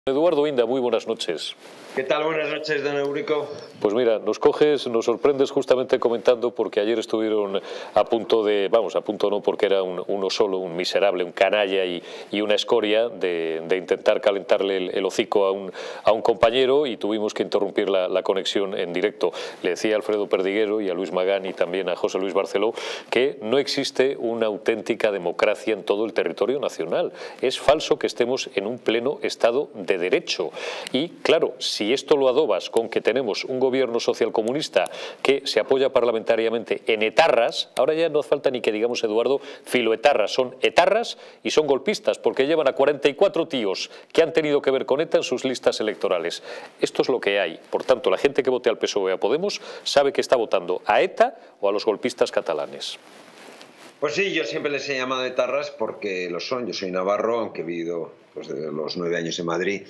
Eduardo Inda, muy buenas noches. ¿Qué tal? Buenas noches, don Eurico. Pues mira, nos sorprendes justamente comentando porque ayer estuvieron a punto de, vamos, a punto no porque era uno solo, un miserable, un canalla y una escoria de intentar calentarle el hocico a un compañero y tuvimos que interrumpir la conexión en directo. Le decía a Alfredo Perdiguero y a Luis Magán y también a José Luis Barceló que no existe una auténtica democracia en todo el territorio nacional. Es falso que estemos en un pleno Estado de Derecho. Y claro, si esto lo adobas con que tenemos un gobierno socialcomunista que se apoya parlamentariamente en etarras, ahora ya no hace falta ni que digamos, Eduardo, filoetarras, son etarras y son golpistas, porque llevan a 44 tíos que han tenido que ver con ETA en sus listas electorales. Esto es lo que hay. Por tanto, la gente que vote al PSOE o a Podemos sabe que está votando a ETA o a los golpistas catalanes. Pues sí, yo siempre les he llamado etarras porque lo son. Yo soy navarro, aunque he vivido desde los 9 años en Madrid.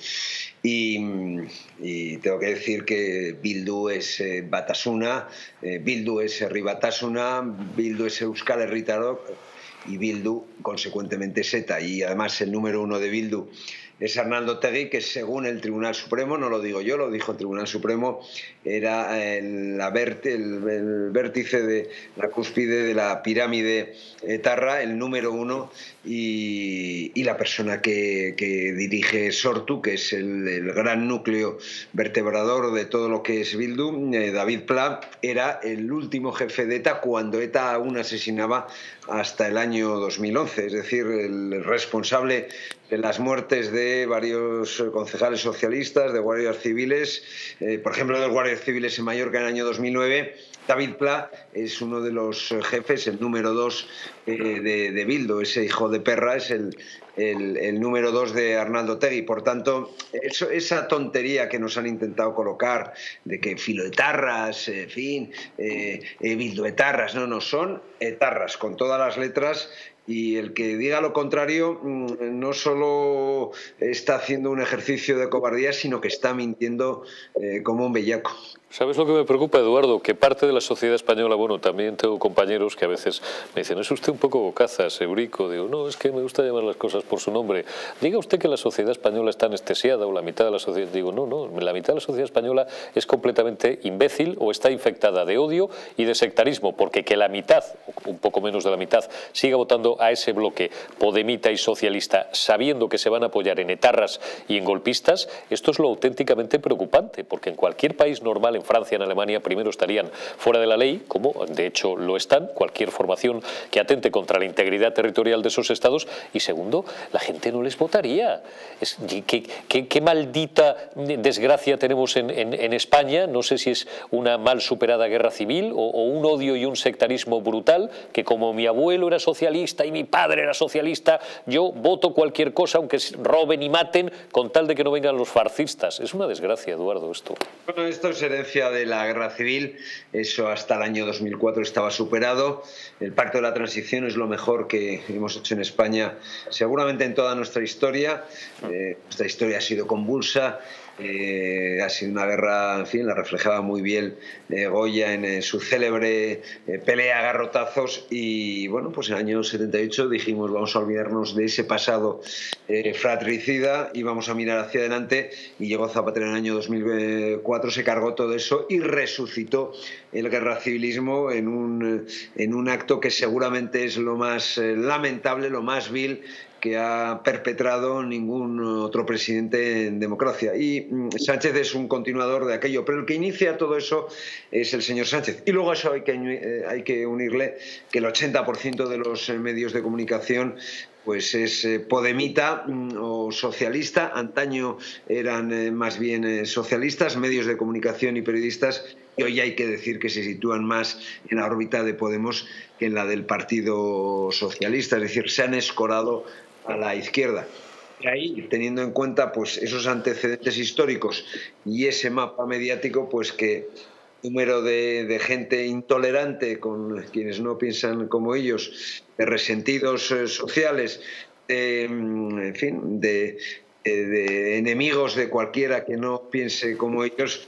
Y tengo que decir que Bildu es Batasuna, Bildu es Herri Batasuna, Bildu es Euskal Herritarrok y Bildu, consecuentemente, es ETA. Y además el número uno de Bildu es Arnaldo Otegi, que según el Tribunal Supremo, no lo digo yo, lo dijo el Tribunal Supremo, era el vértice de la cúspide de la pirámide etarra, el número uno, y la persona que dirige Sortu, que es el gran núcleo vertebrador de todo lo que es Bildu. David Pla era el último jefe de ETA cuando ETA aún asesinaba hasta el año 2011, es decir, el responsable de las muertes de varios concejales socialistas, de guardias civiles, por ejemplo, de los guardias civiles en Mallorca en el año 2009. David Pla es uno de los jefes, el número 2 de Bildu, ese hijo de perra es el número 2 de Arnaldo Otegi. Por tanto, esa tontería que nos han intentado colocar de que filoetarras, en fin, bilduetarras, no son etarras con todas las letras. Y el que diga lo contrario no solo está haciendo un ejercicio de cobardía, sino que está mintiendo como un bellaco. ¿Sabes lo que me preocupa, Eduardo? Que parte de la sociedad española, bueno, también tengo compañeros que a veces me dicen, es usted un poco bocazas, Eurico. Digo, no, es que me gusta llamar las cosas por su nombre. Diga usted que la sociedad española está anestesiada o la mitad de la sociedad. Digo, no, la mitad de la sociedad española es completamente imbécil o está infectada de odio y de sectarismo, porque que la mitad, un poco menos de la mitad, siga votando a ese bloque podemita y socialista sabiendo que se van a apoyar en etarras y en golpistas, esto es lo auténticamente preocupante, porque en cualquier país normal, en Francia, en Alemania, primero estarían fuera de la ley, como de hecho lo están, cualquier formación que atente contra la integridad territorial de esos estados, y segundo, la gente no les votaría. ¿Qué maldita desgracia tenemos en España? No sé si es una mal superada guerra civil o un odio y un sectarismo brutal, que como mi abuelo era socialista y mi padre era socialista, yo voto cualquier cosa, aunque roben y maten, con tal de que no vengan los fascistas. Es una desgracia, Eduardo, esto. Bueno, esto es herencia de la guerra civil, eso hasta el año 2004 estaba superado. El Pacto de la Transición es lo mejor que hemos hecho en España, seguramente en toda nuestra historia. Nuestra historia ha sido convulsa. Ha sido una guerra, en fin, la reflejaba muy bien Goya en su célebre pelea a garrotazos. Y bueno, pues en el año 78 dijimos, vamos a olvidarnos de ese pasado fratricida y vamos a mirar hacia adelante. Y llegó Zapatero en el año 2004, se cargó todo eso y resucitó el guerracivilismo en un acto que seguramente es lo más lamentable, lo más vil que ha perpetrado ningún otro presidente en democracia. Y Sánchez es un continuador de aquello, pero el que inicia todo eso es el señor Sánchez. Y luego a eso hay que unirle que el 80% de los medios de comunicación pues es podemita o socialista. Antaño eran más bien socialistas, medios de comunicación y periodistas, y hoy hay que decir que se sitúan más en la órbita de Podemos que en la del Partido Socialista, es decir, se han escorado a la izquierda. Y ahí, teniendo en cuenta pues esos antecedentes históricos y ese mapa mediático, pues que número de gente intolerante con quienes no piensan como ellos, de resentidos sociales, en fin, de enemigos de cualquiera que no piense como ellos.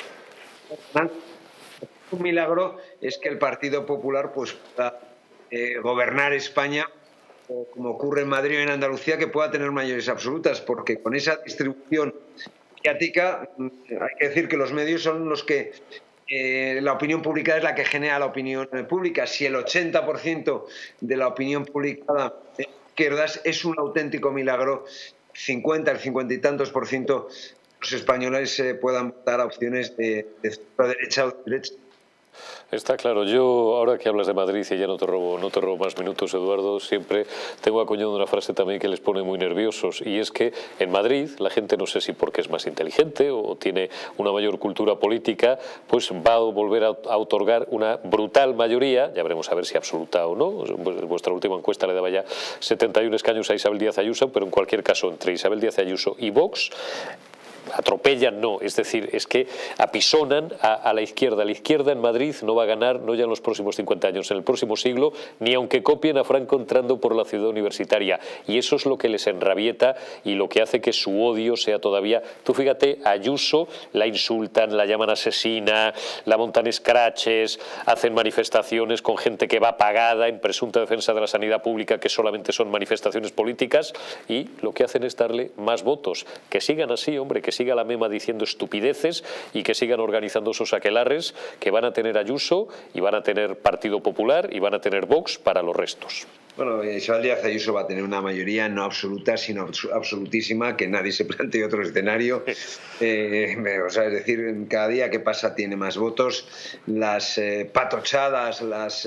Un milagro es que el Partido Popular pues pueda gobernar España o como ocurre en Madrid o en Andalucía, que pueda tener mayorías absolutas, porque con esa distribución mediática hay que decir que los medios son los que la opinión pública es la que genera la opinión pública. Si el 80% de la opinión publicada de izquierdas, es un auténtico milagro, el 50 y tantos por ciento los españoles puedan votar a opciones de derecha o de derecha. Está claro. Yo, ahora que hablas de Madrid, y ya no te robo más minutos, Eduardo, siempre tengo acuñado una frase también que les pone muy nerviosos, y es que en Madrid la gente, no sé si porque es más inteligente o tiene una mayor cultura política, pues va a volver a otorgar una brutal mayoría, ya veremos a ver si absoluta o no. Vuestra última encuesta le daba ya 71 escaños a Isabel Díaz Ayuso, pero en cualquier caso entre Isabel Díaz Ayuso y Vox atropellan, no, es decir, es que apisonan a la izquierda. La izquierda en Madrid no va a ganar, no ya en los próximos 50 años, en el próximo siglo, ni aunque copien a Franco entrando por la ciudad universitaria. Y eso es lo que les enrabieta y lo que hace que su odio sea todavía... Tú fíjate, a Ayuso la insultan, la llaman asesina, la montan escraches, hacen manifestaciones con gente que va pagada en presunta defensa de la sanidad pública, que solamente son manifestaciones políticas, y lo que hacen es darle más votos. Que sigan así, hombre, que siga la mema diciendo estupideces y que sigan organizando esos aquelarres, que van a tener Ayuso y van a tener Partido Popular y van a tener Vox para los restos. Bueno, Isabel Díaz Ayuso va a tener una mayoría no absoluta, sino absolutísima, que nadie se plantee otro escenario. O sea, es decir, cada día que pasa tiene más votos. Las patochadas,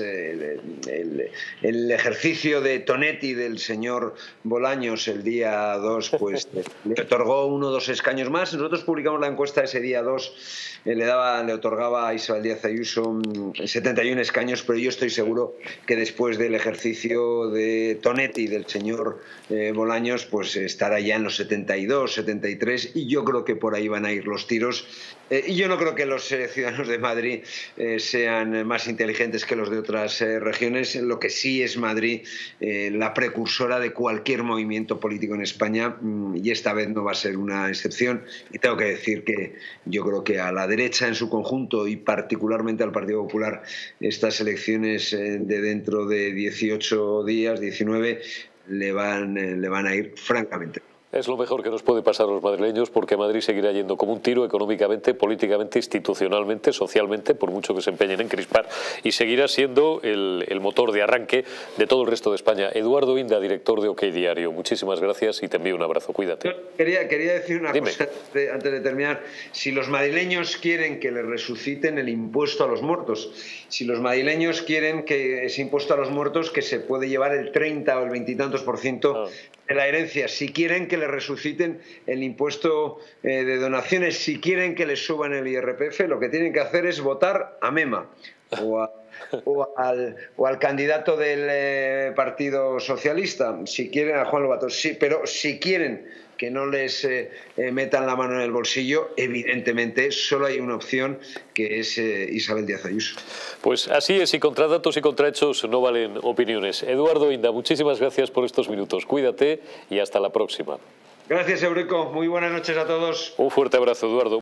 el ejercicio de Tonetti del señor Bolaños el día 2, pues le otorgó 1 o 2 escaños más. Nosotros publicamos la encuesta ese día 2, le otorgaba a Isabel Díaz Ayuso 71 escaños, pero yo estoy seguro que después del ejercicio de Tonetti del señor Bolaños, pues estará ya en los 72, 73, y yo creo que por ahí van a ir los tiros. Y yo no creo que los ciudadanos de Madrid sean más inteligentes que los de otras regiones. Lo que sí es Madrid la precursora de cualquier movimiento político en España, y esta vez no va a ser una excepción. Y tengo que decir que yo creo que a la derecha en su conjunto, y particularmente al Partido Popular, estas elecciones de dentro de 18 días, 19, le van a ir francamente. Es lo mejor que nos puede pasar a los madrileños, porque Madrid seguirá yendo como un tiro económicamente, políticamente, institucionalmente, socialmente, por mucho que se empeñen en crispar, y seguirá siendo el motor de arranque de todo el resto de España. Eduardo Inda, director de OK Diario, muchísimas gracias y te envío un abrazo. Cuídate. Quería decir una cosa antes de terminar. Si los madrileños quieren que les resuciten el impuesto a los muertos, si los madrileños quieren que ese impuesto a los muertos, que se puede llevar el 30 o el 20 y tantos % de la herencia, si quieren que le resuciten el impuesto de donaciones, si quieren que les suban el IRPF, lo que tienen que hacer es votar a Mema o al candidato del Partido Socialista, si quieren a Juan Lobato. Sí, pero si quieren que no les metan la mano en el bolsillo, evidentemente solo hay una opción, que es Isabel Díaz Ayuso. Pues así es, y contra datos y contra hechos no valen opiniones. Eduardo Inda, muchísimas gracias por estos minutos. Cuídate y hasta la próxima. Gracias, Eurico. Muy buenas noches a todos. Un fuerte abrazo, Eduardo.